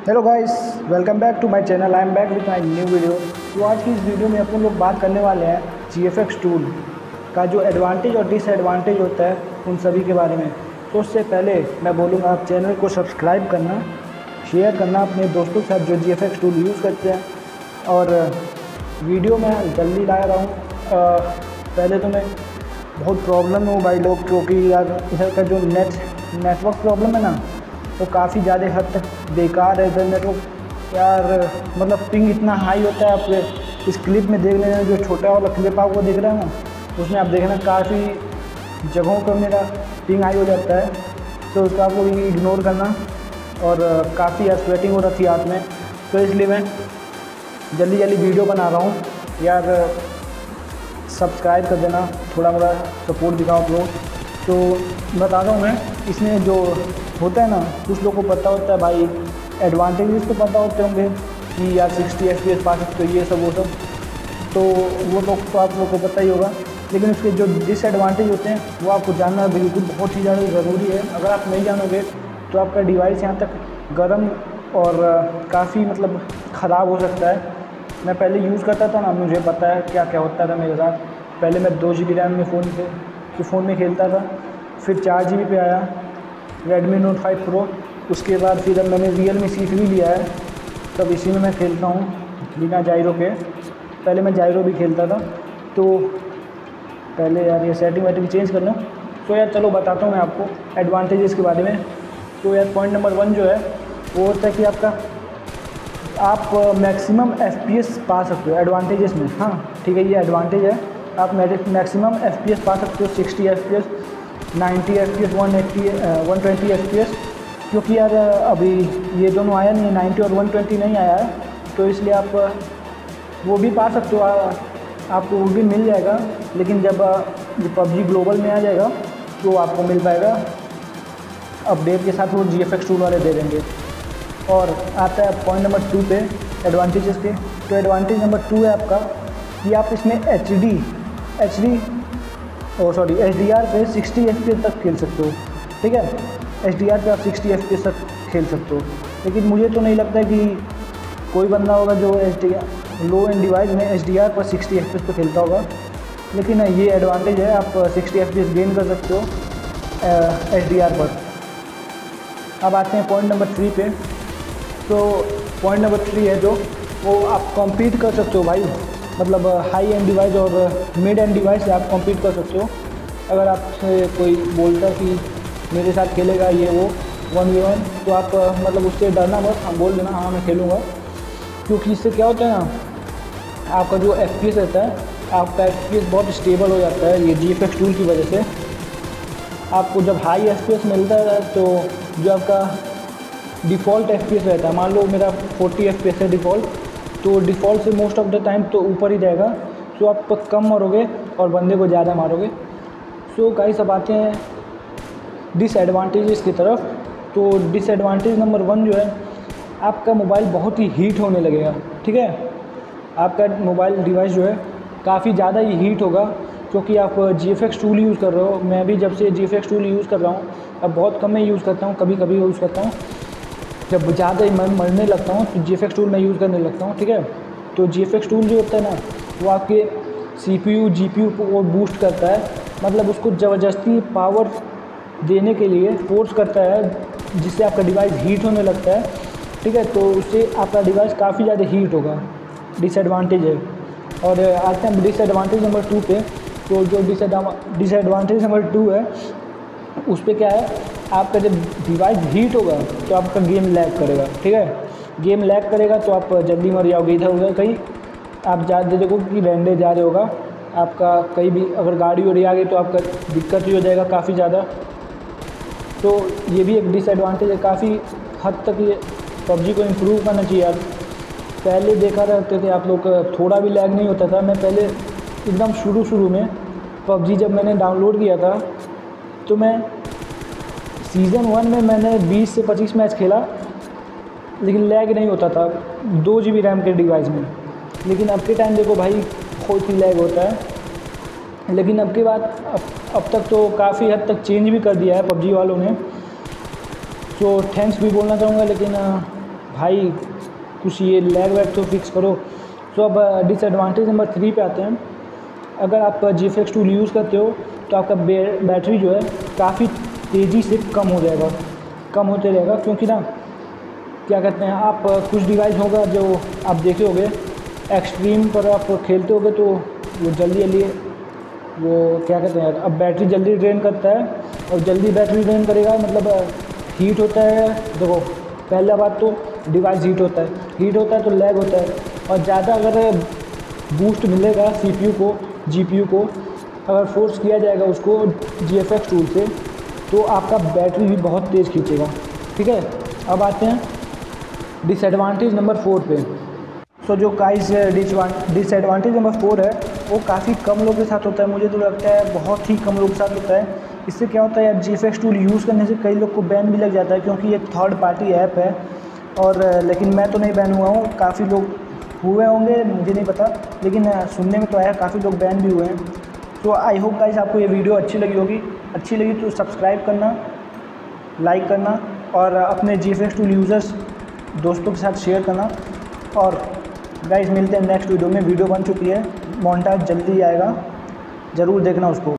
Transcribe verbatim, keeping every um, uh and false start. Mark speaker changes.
Speaker 1: Hello guys, welcome back to my channel. I am back with my new video. तो आज की इस video में अपन लोग बात करने वाले हैं जी एफ एक्स टूल का जो एडवांटेज और डिसएडवांटेज होता है उन सभी के बारे में। तो उससे पहले मैं बोलूँगा आप चैनल को सब्सक्राइब करना, शेयर करना अपने दोस्तों के साथ जो G F X tool use करते हैं। और वीडियो मैं जल्दी ला रहा हूँ। पहले तो मैं बहुत प्रॉब्लम हूँ भाई लोग, क्योंकि यार इधर का जो नेट नेटवर्क प्रॉब्लम है ना वो तो काफ़ी ज़्यादा हद तक बेकार है इधर नेटवर्क। यार मतलब पिंग इतना हाई होता है। आप इस क्लिप में देख लेना, जो छोटा वाला क्लिप आपको दिख रहा है ना, उसमें आप देखना काफ़ी जगहों पर मेरा पिंग हाई हो जाता है। तो उसका आपको इग्नोर करना। और काफ़ी यार स्वेटिंग हो रही थी हाथ में, तो इसलिए मैं जल्दी जल्दी वीडियो बना रहा हूँ। यार सब्सक्राइब कर देना, थोड़ा मोड़ा सपोर्ट दिखाओ आप लोग। तो बता रहा हूँ मैं, इसमें जो होता है ना, कुछ लोगों को पता होता है भाई, एडवांटेजेस तो पता होते होंगे कि यार सिक्सटी एफ पी एस पा सकते हो, ये सब वो सब तो वो लोग तो आप लोग को पता ही होगा। लेकिन उसके जो डिसएडवांटेज होते हैं वो आपको जानना बिल्कुल बहुत ही ज़्यादा ज़रूरी है। अगर आप नहीं जानोगे तो आपका डिवाइस यहाँ तक गर्म और काफ़ी मतलब ख़राब हो सकता है। मैं पहले यूज़ करता था ना, मुझे पता है क्या क्या होता था मेरे साथ। पहले मैं दो जी बी रैम में फ़ोन पे के फ़ोन में खेलता था, फिर चार जी बी पे आया रेडमी नोट फाइव प्रो। उसके बाद फिर अब मैंने रियलमी सी थ्री लिया है, तब इसी में मैं खेलता हूँ बिना जायरो के। पहले मैं जायरो भी खेलता था, तो पहले यार ये सेटिंग वेटिंग चेंज कर लूँ। तो यार चलो बताता हूँ मैं आपको एडवांटेजेस के बारे में। तो यार पॉइंट नंबर वन जो है वो होता है कि आपका आप मैक्सिमम एफ पी एस पा सकते हो एडवांटेजेस में। हाँ ठीक है, ये एडवांटेज है। आप मैक्सिमम एफ पी एस पा सकते हो, sixty F P S, ninety F P S, one eighty one twenty F P S. क्योंकि यार अभी ये दोनों आया नहीं है, नाइन्टी और वन ट्वेंटी नहीं आया है, तो इसलिए आप वो भी पा सकते हो, आपको वो भी मिल जाएगा। लेकिन जब पबजी ग्लोबल में आ जाएगा तो आपको मिल पाएगा अपडेट के साथ, वो जी एफ एक्स टूल वाले दे देंगे। और आता है पॉइंट नंबर टू पे एडवांटेजेस के। तो एडवांटेज नंबर टू है आपका कि आप इसमें एच डी एच डी और सॉरी एच डी आर पे सिक्सटी एफ पी एस तक खेल सकते हो। ठीक है, एच डी आर पे आप सिक्सटी एफ पी एस तक खेल सकते हो। लेकिन मुझे तो नहीं लगता कि कोई बंदा होगा जो H D R low end device में एच डी आर पर सिक्सटी एफ पी एस पे खेलता होगा। लेकिन ये एडवांटेज है, आप sixty F P S gain कर सकते हो एच डी आर पर। अब आते हैं पॉइंट नंबर थ्री पे। तो पॉइंट नंबर थ्री है जो वो आप कॉम्पीट कर सकते हो भाई, मतलब हाई एंड डिवाइस और मिड एंड डिवाइस से आप कॉम्पीट कर सकते हो। अगर आपसे कोई बोलता कि मेरे साथ खेलेगा ये वो वन वी वन, तो आप मतलब उससे डरना मत, हम बोल देना हाँ मैं खेलूँगा। क्योंकि इससे क्या होता है ना, आपका जो एफ पी एस रहता है, आपका एफ पी एस बहुत स्टेबल हो जाता है ये जी एफ एक्स टूल की वजह से। आपको जब हाई एफ पी एस मिलता है तो जो आपका डिफ़ॉल्ट एफ पी एस रहता है, मान लो मेरा फोर्टी एफ पी एस है डिफ़ॉल्ट, तो डिफ़ॉल्ट से मोस्ट ऑफ द टाइम तो ऊपर ही जाएगा। सो आप कम मारोगे और बंदे को ज़्यादा मारोगे। सो गाइस अब आते हैं डिसएडवांटेजेस की तरफ। तो डिसएडवांटेज नंबर वन जो है, आपका मोबाइल बहुत ही हीट होने लगेगा। ठीक है, आपका मोबाइल डिवाइस जो है काफ़ी ज़्यादा ही हीट होगा, क्योंकि आप G F X tool use कर रहे हो। मैं भी जब से G F X tool use कर रहा हूँ, अब बहुत कम मैं यूज़ करता हूँ, कभी कभी यूज़ करता हूँ। जब ज़्यादा ही मर मरने लगता हूँ तो जी एफ एक्स टूल मैं यूज़ करने लगता हूँ। ठीक है, तो जी एफ एक्स टूल जो होता है ना, वो आपके C P U G P U को बूस्ट करता है, मतलब उसको ज़बरदस्ती पावर देने के लिए फोर्स करता है, जिससे आपका डिवाइस हीट होने लगता है। ठीक है, तो उससे आपका डिवाइस काफ़ी ज़्यादा हीट होगा, डिसएडवांटेज है। और आते हैं डिसएडवांटेज नंबर टू पे। तो जो डिसएडवांटेज नंबर टू है उस पर क्या है, आपका जब डिवाइस हीट होगा तो आपका गेम लैग करेगा। ठीक है, गेम लैग करेगा तो आप जल्दी मर जाओगे इधर उधर कहीं। आप ज़्यादा देखो कि रैंडे जा रहे होगा, आपका कहीं भी अगर गाड़ी उड़ी आ गई तो आपका दिक्कत ही हो जाएगा काफ़ी ज़्यादा। तो ये भी एक डिसएडवांटेज है। काफ़ी हद तक ये पबजी को इम्प्रूव करना चाहिए यार। पहले देखा रहते थे आप लोग, थोड़ा भी लैग नहीं होता था। मैं पहले एकदम शुरू शुरू में पबजी जब मैंने डाउनलोड किया था, तो मैं सीज़न वन में मैंने बीस से पच्चीस मैच खेला, लेकिन लैग नहीं होता था दो जी बी रैम के डिवाइस में। लेकिन अब के टाइम देखो भाई, बहुत ही लैग होता है। लेकिन अब के बाद अब, अब तक तो काफ़ी हद तक चेंज भी कर दिया है पबजी वालों ने, तो थैंक्स भी बोलना चाहूँगा। लेकिन भाई कुछ ये लैग वैग तो फिक्स करो। सो अब डिसएडवांटेज नंबर थ्री पे आते हैं। अगर आप G F X tool use करते हो तो आपका बैटरी जो है काफ़ी तेज़ी से कम हो जाएगा, कम होते रहेगा, क्योंकि ना क्या कहते हैं, आप कुछ डिवाइस होगा जो आप देखे होंगे एक्सट्रीम पर आप खेलते होगे तो वो जल्दी जल्दी वो क्या कहते हैं, अब बैटरी जल्दी ड्रेन करता है, और जल्दी बैटरी ड्रेन करेगा मतलब हीट होता है। देखो पहला बात तो डिवाइस हीट होता है, हीट होता है तो लैग होता है, और ज़्यादा अगर बूस्ट मिलेगा सीपीयू को, जीपीयू को अगर फोर्स किया जाएगा उसको जी एफ एक्स टूल से, तो आपका बैटरी भी बहुत तेज़ खींचेगा। ठीक है, अब आते हैं डिसएडवांटेज नंबर फोर पे। सो जो गाइस डिसएडवांटेज नंबर फोर है वो काफ़ी कम लोगों के साथ होता है, मुझे तो लगता है बहुत ही कम लोगों के साथ होता है। इससे क्या होता है यार, G F X tool use करने से कई लोग को बैन भी लग जाता है, क्योंकि ये थर्ड पार्टी ऐप है। और लेकिन मैं तो नहीं बैन हुआ हूँ, काफ़ी लोग हुए होंगे, मुझे नहीं पता, लेकिन सुनने में तो आया काफ़ी लोग बैन भी हुए हैं। तो आई होप गाइस आपको ये वीडियो अच्छी लगी होगी। अच्छी लगी तो सब्सक्राइब करना, लाइक करना, और अपने G F X tool users दोस्तों के साथ शेयर करना। और गाइस मिलते हैं नेक्स्ट वीडियो में। वीडियो बन चुकी है, मोन्टाज जल्दी आएगा, ज़रूर देखना उसको।